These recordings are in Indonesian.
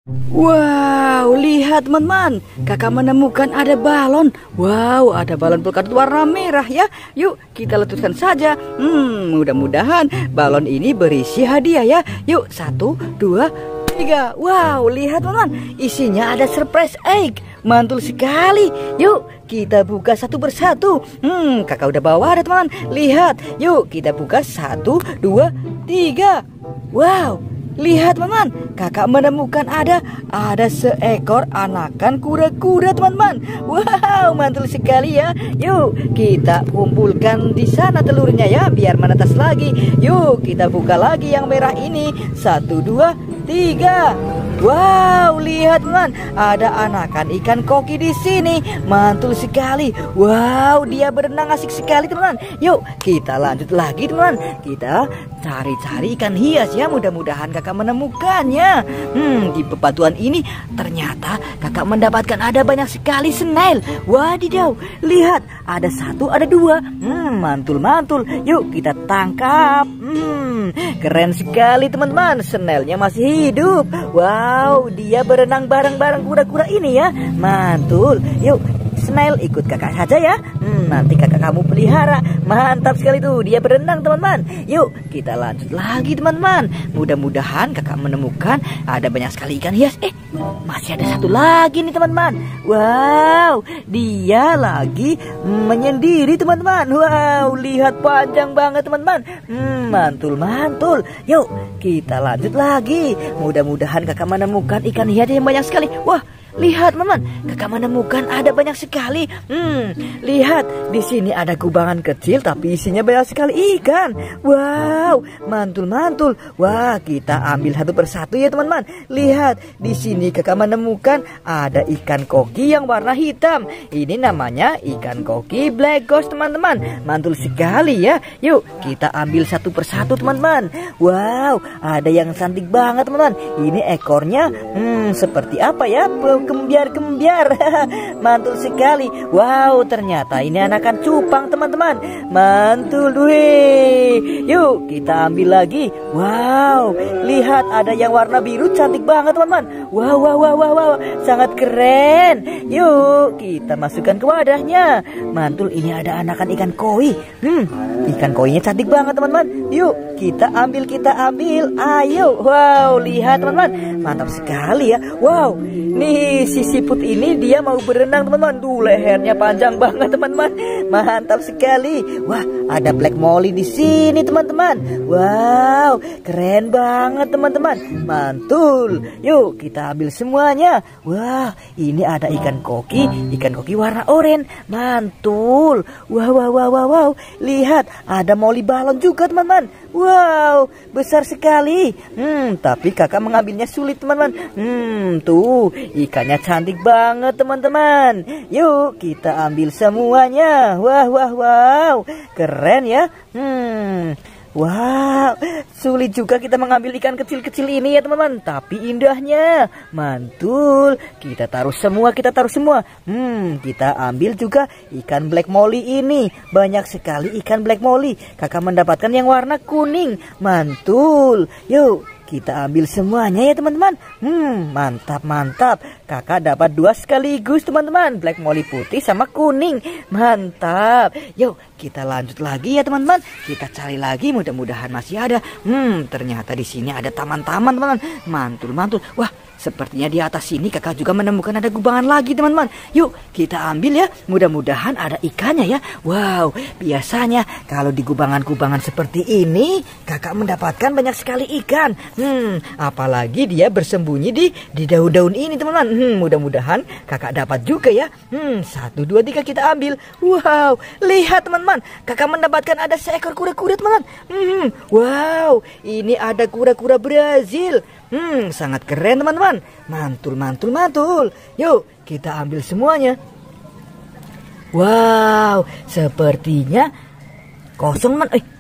Wow, lihat teman-teman, kakak menemukan ada balon. Wow, ada balon polkadot warna merah ya. Yuk kita letuskan saja. Mudah-mudahan balon ini berisi hadiah ya. Yuk, 1, 2, 3. Wow, lihat teman-teman, isinya ada surprise egg. Mantul sekali. Yuk kita buka satu persatu. Kakak udah bawa ada teman. Lihat, yuk kita buka 1, 2, 3. Wow, lihat teman-teman, kakak menemukan ada seekor anakan kura-kura teman-teman. Wow, mantul sekali ya. Yuk kita kumpulkan di sana telurnya ya, biar menetas lagi. Yuk kita buka lagi yang merah ini. 1, 2, 3. Wow, lihat teman, ada anakan ikan koki di sini. Mantul sekali. Wow, dia berenang asik sekali teman. Yuk kita lanjut lagi teman. Kita cari-cari ikan hias ya. Mudah-mudahan kakak menemukannya. Di bebatuan ini ternyata kakak mendapatkan ada banyak sekali snail. Wadidaw, lihat ada 1, ada 2. Mantul-mantul. Yuk kita tangkap. Keren sekali teman-teman. Snailnya masih hidup. Wow, dia berenang bareng-bareng kura-kura ini ya. Mantul. Yuk snail ikut kakak saja ya. Nanti kakak kamu pelihara. Mantap sekali tuh, dia berenang teman-teman. Yuk kita lanjut lagi teman-teman. Mudah-mudahan kakak menemukan ada banyak sekali ikan hias. Masih ada satu lagi nih teman-teman. Wow, dia lagi menyendiri teman-teman. Wow, lihat panjang banget teman-teman. Mantul-mantul. Yuk kita lanjut lagi. Mudah-mudahan kakak menemukan ikan hias yang banyak sekali. Wah, lihat teman-teman, kakak menemukan ada banyak sekali. Lihat, di sini ada kubangan kecil tapi isinya banyak sekali ikan. Wow, mantul-mantul. Wah, kita ambil satu persatu ya teman-teman. Lihat, di sini kakak menemukan ada ikan koki yang warna hitam. Ini namanya ikan koki black ghost teman-teman. Mantul sekali ya. Yuk kita ambil satu persatu teman-teman. Wow, ada yang cantik banget teman-teman. Ini ekornya seperti apa ya? Kembiar-kembiar. Mantul sekali. Wow, ternyata ini anakan cupang teman-teman. Mantul. Wih. Yuk kita ambil lagi. Wow, lihat ada yang warna biru cantik banget teman-teman. Wow, sangat keren. Yuk kita masukkan ke wadahnya. Mantul, ini ada anakan ikan koi. Ikan koinya cantik banget teman-teman. Yuk kita ambil. Ayo. Wow, lihat teman-teman, mantap sekali ya. Wow, nih si siput ini dia mau berenang teman-teman. Tuh lehernya panjang banget teman-teman. Mantap sekali. Wah, ada black molly di sini teman-teman. Wow, keren banget teman-teman. Mantul. Yuk kita ambil semuanya. Wah, ini ada ikan koki warna oranye. Mantul. Wow. Lihat, ada molly balon juga teman-teman. Wow, besar sekali. Tapi kakak mengambilnya sulit teman-teman. Tuh ikannya cantik banget teman-teman. Yuk kita ambil semuanya. Wow, keren ya. Wow, sulit juga kita mengambil ikan kecil-kecil ini ya teman-teman. Tapi indahnya. Mantul. Kita taruh semua. Kita ambil juga ikan black molly ini. Banyak sekali ikan black molly. Kakak mendapatkan yang warna kuning. Mantul. Yuk kita ambil semuanya ya teman-teman. Mantap. Kakak dapat 2 sekaligus teman-teman. Black molly putih sama kuning. Mantap. Yuk kita lanjut lagi ya teman-teman. Kita cari lagi, mudah-mudahan masih ada. Ternyata di sini ada taman-taman teman-teman. Mantul. Wah, sepertinya di atas sini kakak juga menemukan ada kubangan lagi teman-teman. Yuk kita ambil ya. Mudah-mudahan ada ikannya ya. Wow, biasanya kalau di kubangan-kubangan seperti ini kakak mendapatkan banyak sekali ikan. Apalagi dia bersembunyi di daun-daun ini teman-teman. Mudah-mudahan kakak dapat juga ya. 1, 2, 3 kita ambil. Wow, lihat teman-teman, kakak mendapatkan ada seekor kura-kura teman-teman. Wow, ini ada kura-kura Brazil. Sangat keren teman-teman. Mantul. Yuk kita ambil semuanya. Wow, sepertinya kosong teman.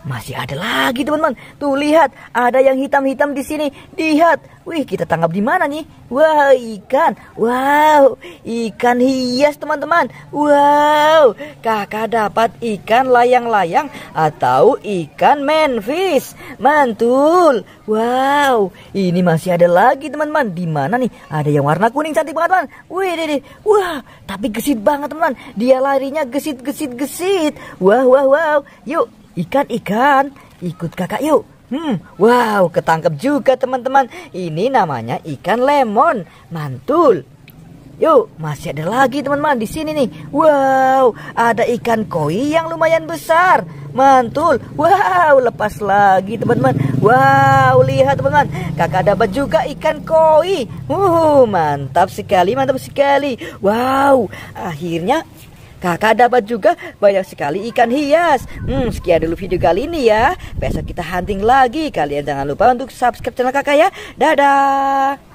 masih ada lagi teman-teman. Tuh lihat, ada yang hitam-hitam di sini. Lihat, wih kita tangkap di mana nih? Wah ikan, wow ikan hias teman-teman. Wow, kakak dapat ikan layang-layang atau ikan manfish. Mantul. Wow, ini masih ada lagi teman-teman. Di mana nih? Ada yang warna kuning cantik banget teman. Wih deh, wah tapi gesit banget teman. Dia larinya gesit. Wow. Yuk. Ikan, ikut kakak yuk. Wow, ketangkep juga teman-teman. Ini namanya ikan lemon. Mantul. Yuk, masih ada lagi teman-teman di sini nih. Wow, ada ikan koi yang lumayan besar. Mantul. Wow, lepas lagi teman-teman. Wow, lihat teman-teman. Kakak dapat juga ikan koi. Mantap sekali. Wow, akhirnya kakak dapat juga banyak sekali ikan hias. Sekian dulu video kali ini ya. Besok kita hunting lagi. Kalian jangan lupa untuk subscribe channel kakak ya. Dadah.